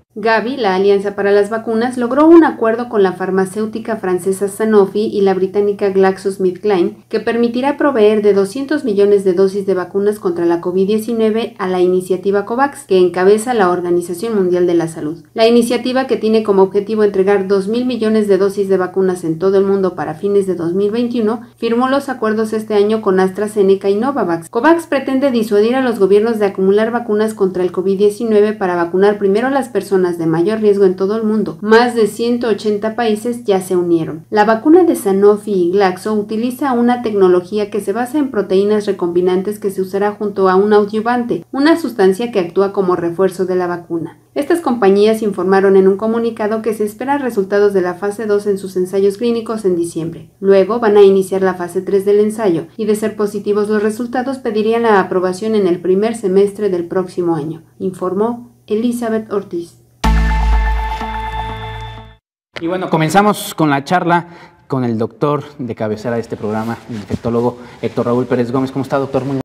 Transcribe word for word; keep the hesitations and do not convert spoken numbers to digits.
Gavi, la Alianza para las Vacunas, logró un acuerdo con la farmacéutica francesa Sanofi y la británica GlaxoSmithKline que permitirá proveer de doscientos millones de dosis de vacunas contra la COVID diecinueve a la iniciativa COVAX, que encabeza la Organización Mundial de la Salud. La iniciativa, que tiene como objetivo entregar dos mil millones de dosis de vacunas en todo el mundo para fines de dos mil veintiuno, firmó los acuerdos este año con AstraZeneca y Novavax. COVAX pretende disuadir a los gobiernos de acumular vacunas contra el COVID diecinueve para vacunar primero a las personas de mayor riesgo en todo el mundo. Más de ciento ochenta países ya se unieron. La vacuna de Sanofi y Glaxo utiliza una tecnología que se basa en proteínas recombinantes que se usará junto a un adyuvante, una sustancia que actúa como refuerzo de la vacuna. Estas compañías informaron en un comunicado que se esperan resultados de la fase dos en sus ensayos clínicos en diciembre. Luego van a iniciar la fase tres del ensayo y, de ser positivos los resultados, pedirían la aprobación en el primer semestre del próximo año, informó Elizabeth Ortiz. Y bueno, comenzamos con la charla con el doctor de cabecera de este programa, el infectólogo Héctor Raúl Pérez Gómez. ¿Cómo está, doctor? Muy